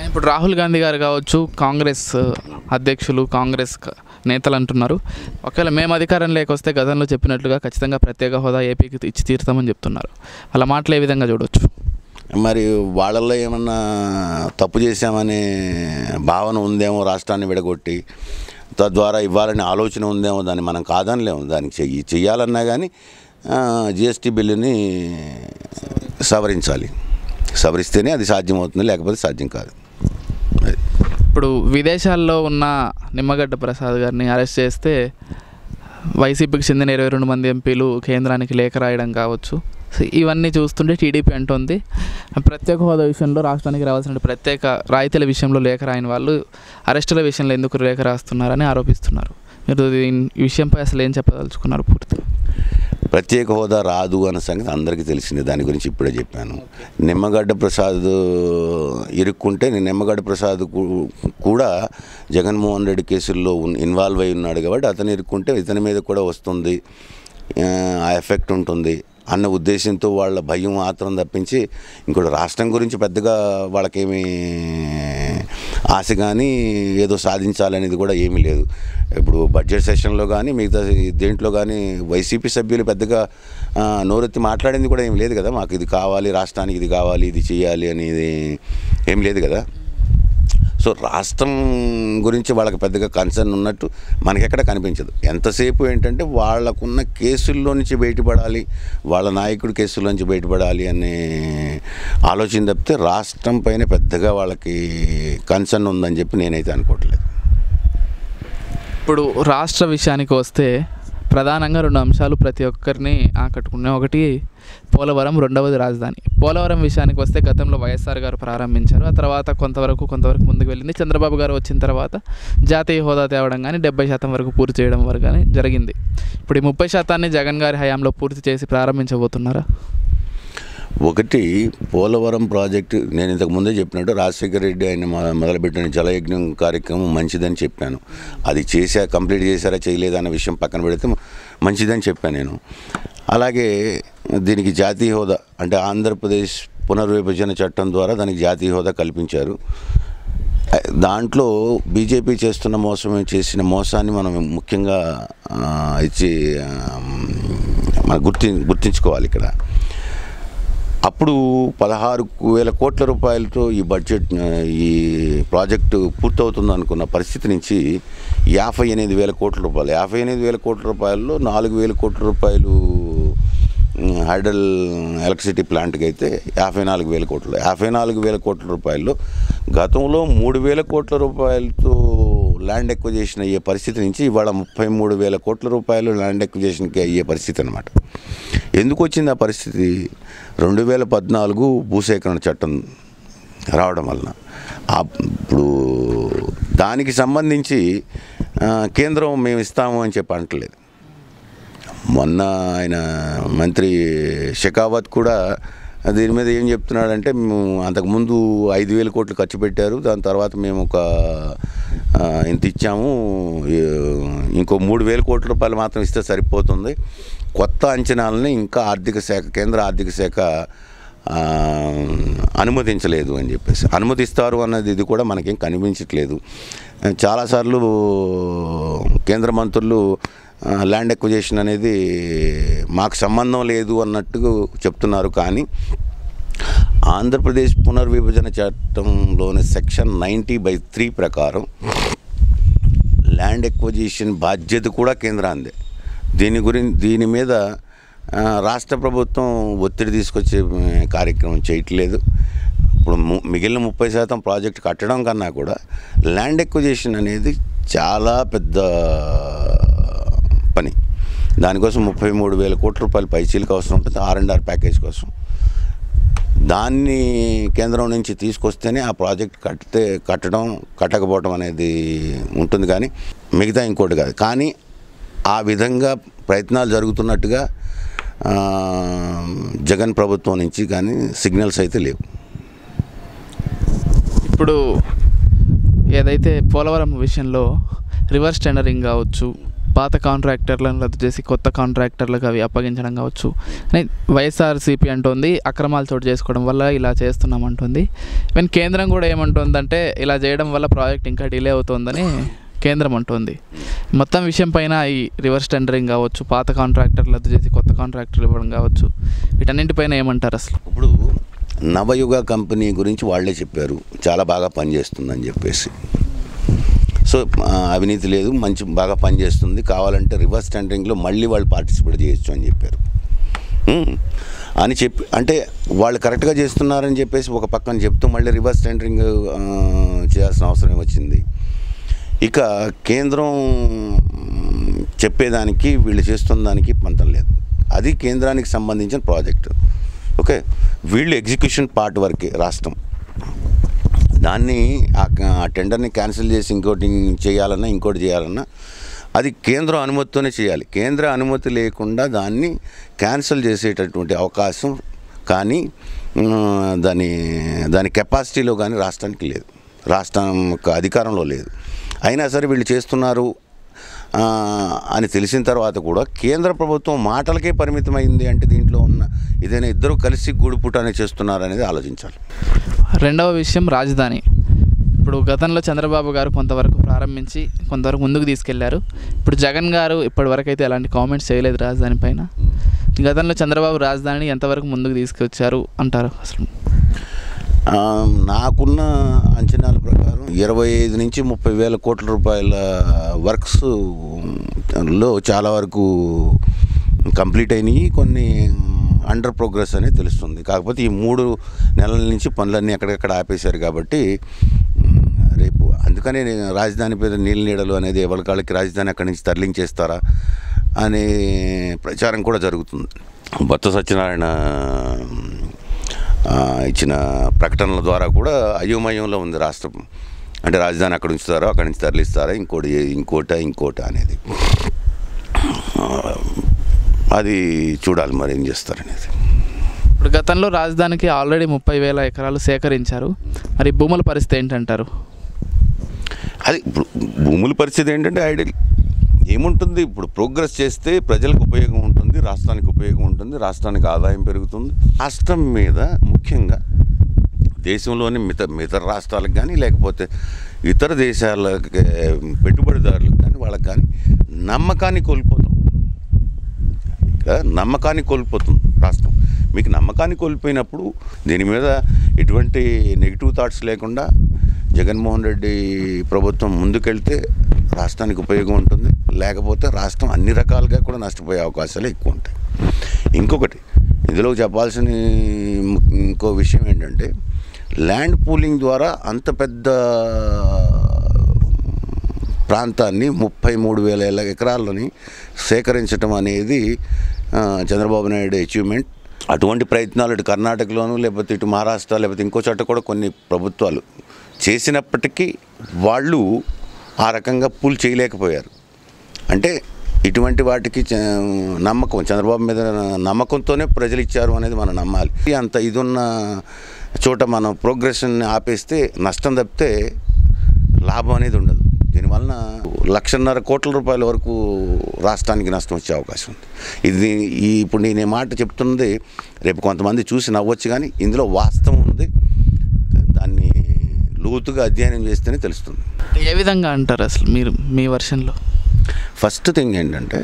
ఇప్పుడు రాహుల్ గాంధీ గారు కావచ్చు, కాంగ్రెస్ అధ్యక్షులు, కాంగ్రెస్ నేతలు అంటున్నారు, ఒకవేళ మేము అధికారంలోకి వస్తే గతంలో చెప్పినట్లుగా ఖచ్చితంగా ప్రత్యేక హోదా ఏపీకి ఇచ్చి తీరుతామని చెప్తున్నారు. అలా మాటలు ఏ విధంగా చూడవచ్చు? మరి వాళ్ళల్లో ఏమన్నా తప్పు చేశామనే భావన ఉందేమో, రాష్ట్రాన్ని విడగొట్టి తద్వారా ఇవ్వాలనే ఆలోచన ఉందేమో. దాన్ని మనం కాదనలేము. దానికి చెయ్యాలన్నా కానీ జిఎస్టీ బిల్లుని సవరిస్తేనే అది సాధ్యమవుతుంది, లేకపోతే సాధ్యం కాదు. ఇప్పుడు విదేశాల్లో ఉన్న నిమ్మగడ్డ ప్రసాద్ గారిని అరెస్ట్ చేస్తే వైసీపీకి చెందిన 22 మంది ఎంపీలు కేంద్రానికి లేఖ రాయడం కావచ్చు, ఇవన్నీ చూస్తుంటే టీడీపీ అంటుంది ప్రత్యేక హోదా విషయంలో రాష్ట్రానికి రావాల్సిన ప్రత్యేక రాయితీల విషయంలో లేఖ రాయని వాళ్ళు అరెస్టుల విషయంలో ఎందుకు లేఖ రాస్తున్నారని ఆరోపిస్తున్నారు. మీరు ఈ విషయంపై అసలు ఏం చెప్పదలుచుకున్నారు? పూర్తిగా ప్రత్యేక హోదా రాదు అన్న సంగతి అందరికీ తెలిసిందే. దాని గురించి ఇప్పుడే చెప్పాను. నిమ్మగడ్డ ప్రసాద్ ఇరుక్కుంటే నిమ్మగడ్డ ప్రసాద్ కూడా జగన్మోహన్ రెడ్డి కేసుల్లో ఇన్వాల్వ్ అయి ఉన్నాడు కాబట్టి అతను ఇరుక్కుంటే ఇతని మీద కూడా వస్తుంది, ఆ ఎఫెక్ట్ ఉంటుంది అన్న ఉద్దేశంతో వాళ్ళ భయం మాత్రం తప్పించి ఇంకోటి రాష్ట్రం గురించి పెద్దగా వాళ్ళకేమీ ఆశ కానీ ఏదో సాధించాలనేది కూడా ఏమీ లేదు. ఇప్పుడు బడ్జెట్ సెషన్లో కానీ మిగతా దేంట్లో కానీ వైసీపీ సభ్యులు పెద్దగా నోరెత్తి మాట్లాడింది కూడా ఏం లేదు కదా. మాకు ఇది కావాలి, రాష్ట్రానికి ఇది కావాలి, ఇది చేయాలి అనేది ఏం లేదు కదా. సో రాష్ట్రం గురించి వాళ్ళకి పెద్దగా కన్సర్న్ ఉన్నట్టు మనకెక్కడ కనిపించదు. ఎంతసేపు ఏంటంటే వాళ్ళకున్న కేసుల్లో నుంచి బయటపడాలి, వాళ్ళ నాయకుడి కేసుల్లో నుంచి బయటపడాలి అనే ఆలోచన తప్పితే రాష్ట్రం పైన పెద్దగా వాళ్ళకి కన్సర్న్ ఉందని చెప్పి నేనైతే అనుకోవట్లేదు. ఇప్పుడు రాష్ట్ర విషయానికి వస్తే ప్రధానంగా 2 అంశాలు ప్రతి ఒక్కరిని ఆకట్టుకున్నాయి. ఒకటి పోలవరం, రెండవది రాజధాని. పోలవరం విషయానికి వస్తే గతంలో వైఎస్ఆర్ గారు ప్రారంభించారు, ఆ తర్వాత కొంతవరకు ముందుకు వెళ్ళింది. చంద్రబాబు గారు వచ్చిన తర్వాత జాతీయ హోదా తేవడం కానీ 70% వరకు పూర్తి చేయడం వరకు కానీ జరిగింది. ఇప్పుడు ఈ 30% జగన్ గారి హయాంలో పూర్తి చేసి ప్రారంభించబోతున్నారా? ఒకటి పోలవరం ప్రాజెక్టు నేను ఇంతకు ముందే చెప్పినట్టు రాజశేఖర రెడ్డి ఆయన మొదలుపెట్టిన జలయజ్ఞం కార్యక్రమం మంచిదని చెప్పాను. అది కంప్లీట్ చేశారా చేయలేదా అన్న విషయం పక్కన పెడితే మంచిదని చెప్పాను నేను. అలాగే దీనికి జాతీయ హోదా అంటే ఆంధ్రప్రదేశ్ పునర్విభజన చట్టం ద్వారా దానికి జాతీయ హోదా కల్పించారు. దాంట్లో బీజేపీ చేసిన మోసాన్ని మనం ముఖ్యంగా మనం గుర్తించుకోవాలి ఇక్కడ. అప్పుడు 16,000 కోట్ల రూపాయలతో ఈ ప్రాజెక్టు పూర్తవుతుంది అనుకున్న పరిస్థితి నుంచి 58,000 కోట్ల రూపాయలు, 58,000 కోట్ల రూపాయల్లో 4,000 కోట్ల రూపాయలు హైడల్ ఎలక్ట్రిసిటీ ప్లాంట్కి అయితే 54,000 కోట్లు. 54,000 కోట్ల రూపాయల్లో గతంలో 3,000 కోట్ల రూపాయలతో ల్యాండ్ ఎక్విజిషన్ అయ్యే పరిస్థితి నుంచి ఇవాళ 33,000 కోట్ల రూపాయలు ల్యాండ్ ఎక్విజిషన్కి అయ్యే పరిస్థితి అనమాట. ఎందుకు వచ్చింది ఆ పరిస్థితి? 2014 భూసేకరణ చట్టం రావడం వలన. ఇప్పుడు దానికి సంబంధించి కేంద్రం మేము ఇస్తాము అని చెప్పి అంటలేదు. మొన్న ఆయన మంత్రి షెకావత్ కూడా దీని మీద ఏం చెప్తున్నాడంటే, అంతకుముందు 5,000 కోట్లు ఖర్చు పెట్టారు, దాని తర్వాత మేము ఇంత ఇచ్చాము, ఇంకో 3,000 కోట్ల రూపాయలు మాత్రం ఇస్తే సరిపోతుంది, కొత్త అంచనాలని ఇంకా కేంద్ర ఆర్థిక శాఖ అనుమతించలేదు అని చెప్పేసి. అనుమతిస్తారు అన్నది ఇది కూడా మనకేం కనిపించట్లేదు. చాలాసార్లు కేంద్ర మంత్రులు ల్యాండ్ ఎక్విజిషన్ అనేది మాకు సంబంధం లేదు అన్నట్టు చెప్తున్నారు. కానీ ఆంధ్రప్రదేశ్ పునర్విభజన చట్టంలోని సెక్షన్ 90/3 ప్రకారం ల్యాండ్ ఎక్విజిషన్ బాధ్యత కూడా కేంద్రాందే. దీని మీద రాష్ట్ర ప్రభుత్వం ఒత్తిడి తీసుకొచ్చే కార్యక్రమం చేయట్లేదు. ఇప్పుడు మిగిలిన 30% ప్రాజెక్టు కట్టడం కన్నా కూడా ల్యాండ్ ఎక్విజిషన్ అనేది చాలా పెద్ద పని. దానికోసం 33,000 కోట్ల రూపాయలు పైచీలకు అవసరం ఉంటుంది R&R ప్యాకేజ్ కోసం. దాన్ని కేంద్రం నుంచి తీసుకొస్తేనే ఆ ప్రాజెక్ట్ కట్టకపోవడం అనేది ఉంటుంది, కానీ మిగతా ఇంకోటి కాదు. కానీ ఆ విధంగా ప్రయత్నాలు జరుగుతున్నట్టుగా జగన్ ప్రభుత్వం నుంచి కానీ సిగ్నల్స్ అయితే లేవు. ఇప్పుడు ఏదైతే పోలవరం విషయంలో రివర్స్ టెండరింగ్ కావచ్చు, పాత కాంట్రాక్టర్లను రద్దు చేసి కొత్త కాంట్రాక్టర్లకు అవి అప్పగించడం కావచ్చు. వైఎస్ఆర్సీపీ అంటుంది అక్రమాలు చోటు చేసుకోవడం వల్ల ఇలా చేస్తున్నామంటుంది. ఈవెన్ కేంద్రం కూడా ఏమంటుందంటే ఇలా చేయడం వల్ల ప్రాజెక్ట్ ఇంకా డిలే అవుతుందని కేంద్రం అంటుంది. మొత్తం విషయం పైన ఈ రివర్స్ టెండరింగ్ కావచ్చు, పాత కాంట్రాక్టర్లు రద్దు చేసి కొత్త కాంట్రాక్టర్లు ఇవ్వడం కావచ్చు, వీటన్నింటిపైన ఏమంటారు అసలు? ఇప్పుడు నవయుగ కంపెనీ గురించి వాళ్ళే చెప్పారు, చాలా బాగా పనిచేస్తుందని చెప్పేసి. సో అవినీతి లేదు, మంచి బాగా పనిచేస్తుంది, కావాలంటే రివర్స్ టెండరింగ్లో మళ్ళీ వాళ్ళు పార్టిసిపేట్ చేయొచ్చు అని చెప్పారు. అని చెప్పి అంటే వాళ్ళు కరెక్ట్గా చేస్తున్నారని చెప్పేసి ఒక పక్కన చెప్తూ మళ్ళీ రివర్స్ టెండరింగ్ చేయాల్సిన అవసరం వచ్చింది. ఇక కేంద్రం చెప్పేదానికి వీళ్ళు చేస్తున్న దానికి పంతం లేదు. అది కేంద్రానికి సంబంధించిన ప్రాజెక్టు. ఓకే, వీళ్ళు ఎగ్జిక్యూషన్ పార్ట్ వరకే రాష్ట్రం. దాన్ని ఆ టెండర్ని క్యాన్సిల్ చేసి ఇంకోటి చేయాలన్నా ఇంకోటి చేయాలన్నా అది కేంద్రం అనుమతితోనే చేయాలి. కేంద్ర అనుమతి లేకుండా దాన్ని క్యాన్సిల్ చేసేటటువంటి అవకాశం కానీ దాని కెపాసిటీలో కానీ రాష్ట్రానికి లేదు, రాష్ట్రం యొక్క అధికారంలో లేదు. అయినా సరే వీళ్ళు చేస్తున్నారు అని తెలిసిన తర్వాత కూడా కేంద్ర ప్రభుత్వం మాటలకే పరిమితమైంది అంటే దీంట్లో ఉన్న ఇదైనా ఇద్దరు కలిసి గూడుపుటానే చేస్తున్నారు అనేది ఆలోచించాలి. రెండవ విషయం రాజధాని. ఇప్పుడు గతంలో చంద్రబాబు గారు కొంతవరకు ప్రారంభించి కొంతవరకు ముందుకు తీసుకెళ్లారు. ఇప్పుడు జగన్ గారు ఇప్పటివరకు అయితే ఎలాంటి కామెంట్స్ చేయలేదు రాజధాని పైన. గతంలో చంద్రబాబు రాజధానిని ఎంతవరకు ముందుకు తీసుకొచ్చారు అంటారు అసలు? నాకున్న అంచనాల ప్రకారం 25 నుంచి 30 వేల కోట్ల రూపాయల వర్క్స్లో చాలా వరకు కంప్లీట్ అయినాయి, కొన్ని అండర్ ప్రోగ్రెస్ అనేది తెలుస్తుంది. కాకపోతే ఈ 3 నెలల నుంచి పనులన్నీ ఎక్కడెక్కడ ఆపేశారు కాబట్టి రేపు అందుకనే రాజధాని పేద నీళ్ళ నీడలు అనేది ఎవరి కాళ్ళకి రాజధాని అక్కడి నుంచి తరలించేస్తారా అనే ప్రచారం కూడా జరుగుతుంది. బొత్స సత్యనారాయణ ఇచ్చిన ప్రకటనల ద్వారా కూడా అయోమయంలో ఉంది రాష్ట్రం. అంటే రాజధాని అక్కడ ఉంచుతారో అక్కడి నుంచి తరలిస్తారా, ఇంకోట అనేది అది చూడాలి మరి ఏం చేస్తారనేది. ఇప్పుడు గతంలో రాజధానికి ఆల్రెడీ 30,000 ఎకరాలు సేకరించారు. మరి భూముల పరిస్థితి ఏంటంటారు? అది భూముల పరిస్థితి ఏంటంటే ఐడియల్ ఏముంటుంది, ఇప్పుడు ప్రోగ్రెస్ చేస్తే ప్రజలకు ఉపయోగం ఉంటుంది, రాష్ట్రానికి ఉపయోగం ఉంటుంది, రాష్ట్రానికి ఆదాయం పెరుగుతుంది. రాష్ట్రం మీద ముఖ్యంగా దేశంలోని మిగతా రాష్ట్రాలకు కానీ లేకపోతే ఇతర దేశాలకి పెట్టుబడిదారులకు కానీ వాళ్ళకి కానీ నమ్మకాన్ని కోల్పోతుంది రాష్ట్రం. మీకు నమ్మకాన్ని కోల్పోయినప్పుడు దీని మీద ఎటువంటి నెగిటివ్ థాట్స్ లేకుండా జగన్మోహన్ రెడ్డి ప్రభుత్వం ముందుకెళ్తే రాష్ట్రానికి ఉపయోగం ఉంటుంది, లేకపోతే రాష్ట్రం అన్ని రకాలుగా కూడా నష్టపోయే అవకాశాలు ఎక్కువ ఉంటాయి. ఇంకొకటి ఇందులో చెప్పాల్సిన ఇంకో విషయం ఏంటంటే ల్యాండ్ పూలింగ్ ద్వారా అంత పెద్ద ప్రాంతాన్ని 33,000 ఎకరాలని సేకరించడం అనేది చంద్రబాబు నాయుడు అచీవ్మెంట్. అటువంటి ప్రయత్నాలు ఇటు కర్ణాటకలోనూ లేకపోతే ఇటు మహారాష్ట్ర లేకపోతే ఇంకో చోట కూడా కొన్ని ప్రభుత్వాలు చేసినప్పటికీ వాళ్ళు ఆ రకంగా పూల్ చేయలేకపోయారు. అంటే ఇటువంటి వాటికి నమ్మకం, చంద్రబాబు మీద నమ్మకంతోనే ప్రజలు ఇచ్చారు అనేది మనం నమ్మాలి. అంత ఇదున్న చోట మనం ప్రోగ్రెషన్ని ఆపేస్తే నష్టం తప్పితే లాభం అనేది ఉండదు. దీనివలన 1,50,000 కోట్ల రూపాయల వరకు రాష్ట్రానికి నష్టం వచ్చే అవకాశం ఉంది. ఇది ఇప్పుడు నేను ఈ మాట చెప్తున్నది రేపు కొంతమంది చూసి నవ్వచ్చు, కానీ ఇందులో వాస్తవం ఉంది. దాన్ని లోతుగా అధ్యయనం చేస్తేనే తెలుస్తుంది. ఏ విధంగా అంటారు అసలు మీరు మీ వర్షన్లో? ఫస్ట్ థింగ్ ఏంటంటే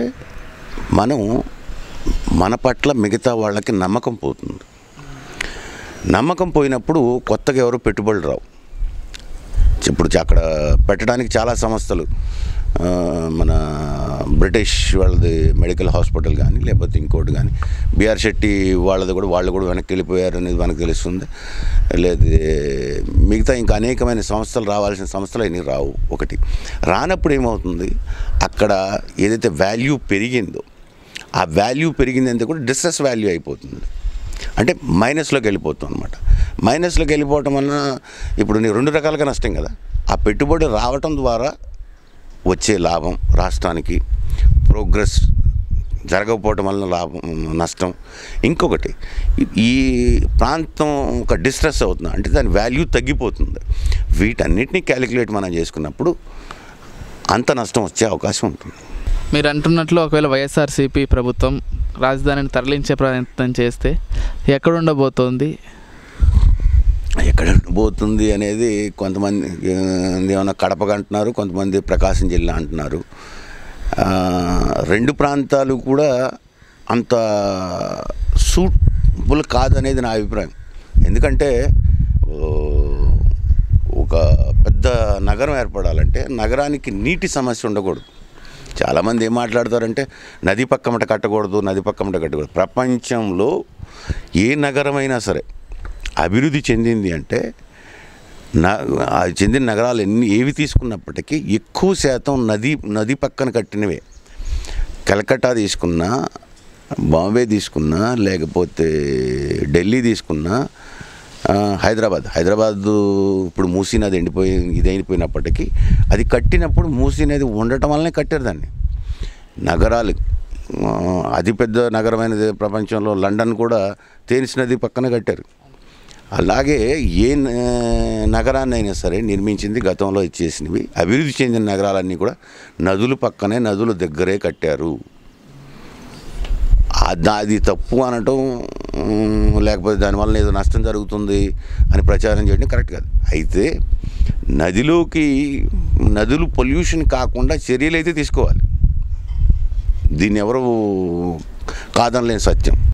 మన పట్ల మిగతా వాళ్ళకి నమ్మకం పోతుంది. నమ్మకం పోయినప్పుడు కొత్తగా ఎవరు పెట్టుబడులు రావు. ఇప్పుడు అక్కడ పెట్టడానికి చాలా సంస్థలు, మన బ్రిటిష్ వాళ్ళది మెడికల్ హాస్పిటల్ కానీ లేకపోతే ఇంకోటి కానీ, బిఆర్ శెట్టి వాళ్ళు కూడా వెనక్కి వెళ్ళిపోయారు అనేది మనకు తెలుస్తుంది. లేదు మిగతా ఇంకా అనేకమైన సంస్థలు, రావాల్సిన సంస్థలు అన్నీ రావు. ఒకటి రానప్పుడు ఏమవుతుంది, అక్కడ ఏదైతే వాల్యూ పెరిగిందో ఆ వాల్యూ పెరిగిందంటే కూడా డిస్ట్రెస్ వాల్యూ అయిపోతుంది. అంటే మైనస్లోకి వెళ్ళిపోతాం అనమాట. మైనస్లోకి వెళ్ళిపోవటం వలన ఇప్పుడు నీ 2 రకాలుగా నష్టం కదా. ఆ పెట్టుబడి రావటం ద్వారా వచ్చే లాభం రాష్ట్రానికి, ప్రోగ్రెస్ జరగకపోవటం వలన నష్టం. ఇంకొకటి ఈ ప్రాంతం ఒక డిస్ట్రెస్ అవుతుంది, అంటే దాని వాల్యూ తగ్గిపోతుంది. వీటన్నిటినీ క్యాలిక్యులేట్ మనం చేసుకున్నప్పుడు అంత నష్టం వచ్చే అవకాశం ఉంటుంది. మీరు అంటున్నట్లు ఒకవేళ వైఎస్ఆర్సీపీ ప్రభుత్వం రాజధానిని తరలించే ప్రయత్నం చేస్తే ఎక్కడ ఉండబోతోంది? ఎక్కడ పోతుంది అనేది కొంతమంది ఏమైనా కడపగా అంటున్నారు, కొంతమంది ప్రకాశం జిల్లా అంటున్నారు. రెండు ప్రాంతాలు కూడా అంత సూటబుల్ కాదనేది నా అభిప్రాయం. ఎందుకంటే ఒక పెద్ద నగరం ఏర్పడాలంటే నగరానికి నీటి సమస్య ఉండకూడదు. చాలామంది ఏం మాట్లాడతారంటే నది పక్కమట కట్టకూడదు, నది పక్కమట కట్టకూడదు. ప్రపంచంలో ఏ నగరమైనా సరే అభివృద్ధి చెందింది అంటే చెందిన నగరాలు ఏవి తీసుకున్నప్పటికీ ఎక్కువ శాతం నది పక్కన కట్టినవే. కలకత్తా తీసుకున్నా, బాంబే తీసుకున్నా, లేకపోతే ఢిల్లీ తీసుకున్నా, హైదరాబాద్ ఇప్పుడు మూసీ నది ఇదైపోయినప్పటికీ అది కట్టినప్పుడు మూసీ నది ఉండటం వల్లనే కట్టారు దాన్ని. నగరాలు అతిపెద్ద నగరమైనది ప్రపంచంలో లండన్ కూడా థేమ్స్ నది పక్కన కట్టారు. అలాగే ఏ నగరాన్ని అయినా సరే నిర్మించింది గతంలో ఇచ్చేసినవి. అభివృద్ధి చెందిన నగరాలన్నీ కూడా నదుల పక్కనే, నదుల దగ్గరే కట్టారు. అది తప్పు అనటం, లేకపోతే దానివల్ల ఏదో నష్టం జరుగుతుంది అని ప్రచారం చేయడం కరెక్ట్ కాదు. అయితే నదులు పొల్యూషన్ కాకుండా చర్యలు అయితే తీసుకోవాలి. దీన్ని ఎవరు కాదనలేని సత్యం.